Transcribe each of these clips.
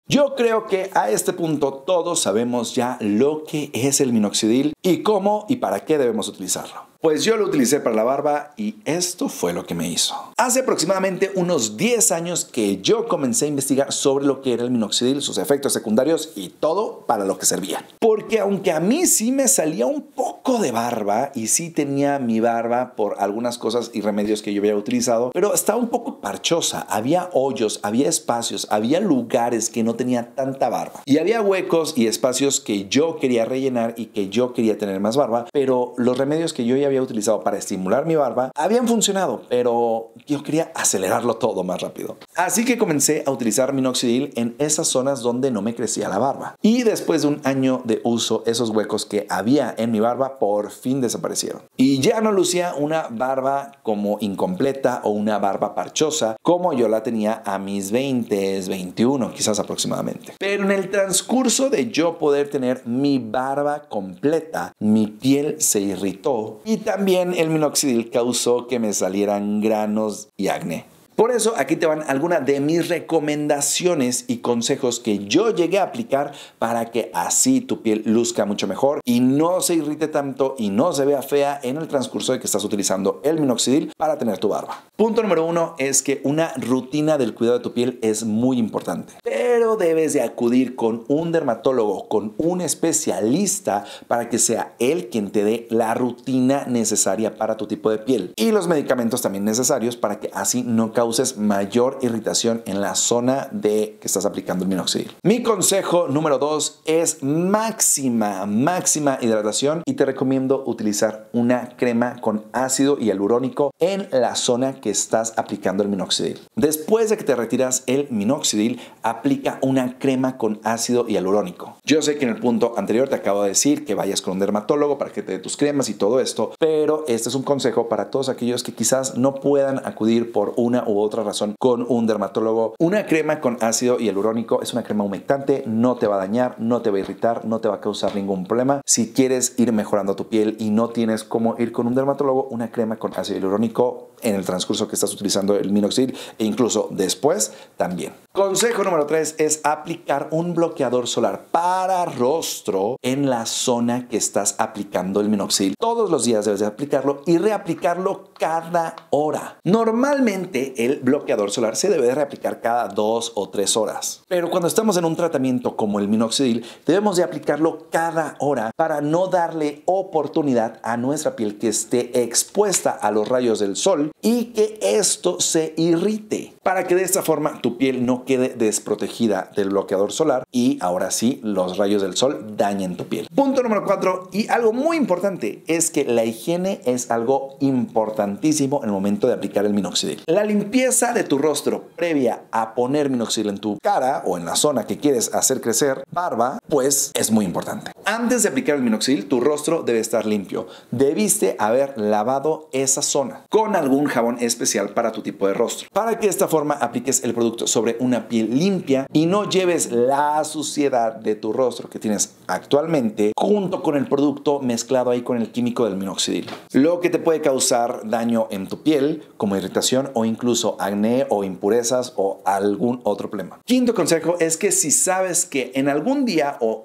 Yo creo que a este punto todos sabemos ya lo que es el minoxidil y cómo y para qué debemos utilizarlo. Pues yo lo utilicé para la barba y esto fue lo que me hizo. Hace aproximadamente unos 10 años que yo comencé a investigar sobre lo que era el minoxidil, sus efectos secundarios y todo para lo que servía. Porque aunque a mí sí me salía un poco de barba y sí tenía mi barba por algunas cosas y remedios que yo había utilizado, pero estaba un poco parchosa. Había hoyos, había espacios, había lugares que no tenía tanta barba. Y había huecos y espacios que yo quería rellenar y que yo quería tener más barba, pero los remedios que yo ya había utilizado para estimular mi barba habían funcionado, pero yo quería acelerarlo todo más rápido. Así que comencé a utilizar minoxidil en esas zonas donde no me crecía la barba. Y después de un año de uso, esos huecos que había en mi barba por fin desaparecieron. Y ya no lucía una barba como incompleta o una barba parchosa como yo la tenía a mis 20, 21 quizás aproximadamente. Pero en el transcurso de yo poder tener mi barba completa, mi piel se irritó y también el minoxidil causó que me salieran granos y acné. Por eso aquí te van algunas de mis recomendaciones y consejos que yo llegué a aplicar para que así tu piel luzca mucho mejor y no se irrite tanto y no se vea fea en el transcurso de que estás utilizando el minoxidil para tener tu barba. Punto número 1 es que una rutina del cuidado de tu piel es muy importante, pero debes de acudir con un dermatólogo, con un especialista para que sea él quien te dé la rutina necesaria para tu tipo de piel y los medicamentos también necesarios para que así no causes mayor irritación en la zona de que estás aplicando el minoxidil. Mi consejo número 2 es máxima hidratación y te recomiendo utilizar una crema con ácido hialurónico en la zona que estás aplicando el minoxidil. Después de que te retiras el minoxidil, aplica una crema con ácido hialurónico. Yo sé que en el punto anterior te acabo de decir que vayas con un dermatólogo para que te dé tus cremas y todo esto, pero este es un consejo para todos aquellos que quizás no puedan acudir por una u otra razón con un dermatólogo. Una crema con ácido hialurónico es una crema humectante, no te va a dañar, no te va a irritar, no te va a causar ningún problema. Si quieres ir mejorando tu piel y no tienes cómo ir con un dermatólogo, una crema con ácido hialurónico en el transcurso que estás utilizando el minoxidil e incluso después también. Consejo número 3 es aplicar un bloqueador solar para rostro en la zona que estás aplicando el minoxidil. Todos los días debes de aplicarlo y reaplicarlo cada hora. Normalmente el bloqueador solar se debe de reaplicar cada 2 o 3 horas. Pero cuando estamos en un tratamiento como el minoxidil, debemos de aplicarlo cada hora para no darle oportunidad a nuestra piel que esté expuesta a los rayos del sol y que esto se irrite, para que de esta forma tu piel no quede desprotegida del bloqueador solar y ahora sí los rayos del sol dañen tu piel. Punto número 4 y algo muy importante es que la higiene es algo importantísimo en el momento de aplicar el minoxidil. La limpieza de tu rostro previa a poner minoxidil en tu cara o en la zona que quieres hacer crecer barba, pues es muy importante. Antes de aplicar el minoxidil, tu rostro debe estar limpio. Debiste haber lavado esa zona con algún jabón especial para tu tipo de rostro, para que de esta forma apliques el producto sobre una piel limpia y no lleves la suciedad de tu rostro que tienes actualmente junto con el producto mezclado ahí con el químico del minoxidil, lo que te puede causar daño en tu piel como irritación o incluso acné o impurezas o algún otro problema. Quinto consejo es que si sabes que en algún día o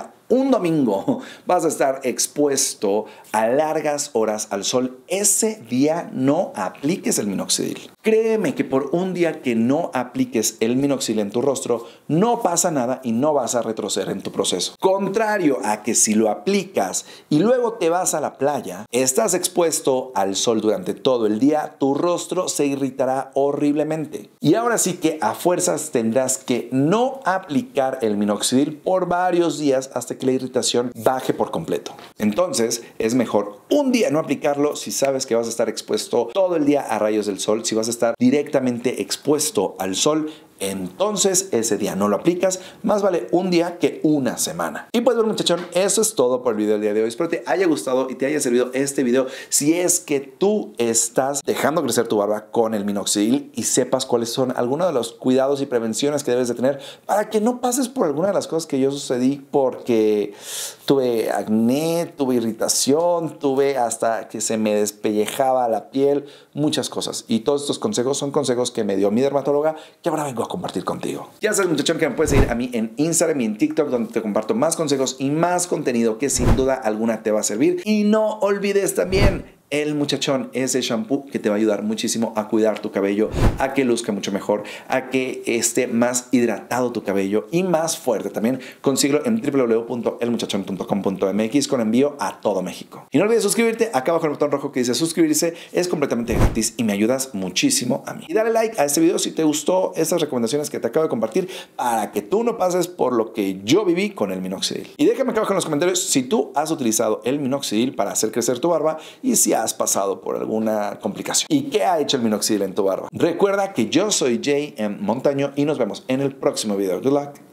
un domingo vas a estar expuesto a largas horas al sol, ese día no apliques el minoxidil. Créeme que por un día que no apliques el minoxidil en tu rostro, no pasa nada y no vas a retroceder en tu proceso. Contrario a que si lo aplicas y luego te vas a la playa, estás expuesto al sol durante todo el día, tu rostro se irritará horriblemente. Y ahora sí que a fuerzas tendrás que no aplicar el minoxidil por varios días hasta que la irritación baje por completo. Entonces es mejor un día no aplicarlo si sabes que vas a estar expuesto todo el día a rayos del sol, si vas a estar directamente expuesto al sol. Entonces ese día no lo aplicas, más vale un día que una semana. Y pues bueno, muchachón, eso es todo por el video del día de hoy. Espero te haya gustado y te haya servido este video si es que tú estás dejando crecer tu barba con el minoxidil y sepas cuáles son algunos de los cuidados y prevenciones que debes de tener para que no pases por alguna de las cosas que yo sucedí, porque tuve acné, tuve irritación, tuve hasta que se me despellejaba la piel, muchas cosas. Y todos estos consejos son consejos que me dio mi dermatóloga, que ahora vengo puedo compartir contigo. Ya sabes, muchachón, que me puedes seguir a mí en Instagram y en TikTok, donde te comparto más consejos y más contenido que sin duda alguna te va a servir. Y no olvides también el Muchachón, ese shampoo que te va a ayudar muchísimo a cuidar tu cabello, a que luzca mucho mejor, a que esté más hidratado tu cabello y más fuerte también. Consíguelo en www.elmuchachon.com.mx con envío a todo México. Y no olvides suscribirte acá abajo en el botón rojo que dice suscribirse. Es completamente gratis y me ayudas muchísimo a mí. Y dale like a este video si te gustó estas recomendaciones que te acabo de compartir para que tú no pases por lo que yo viví con el minoxidil. Y déjame acá abajo en los comentarios si tú has utilizado el minoxidil para hacer crecer tu barba y si has pasado por alguna complicación. ¿Y qué ha hecho el minoxidil en tu barba? Recuerda que yo soy Jay Montaño y nos vemos en el próximo video. Good luck.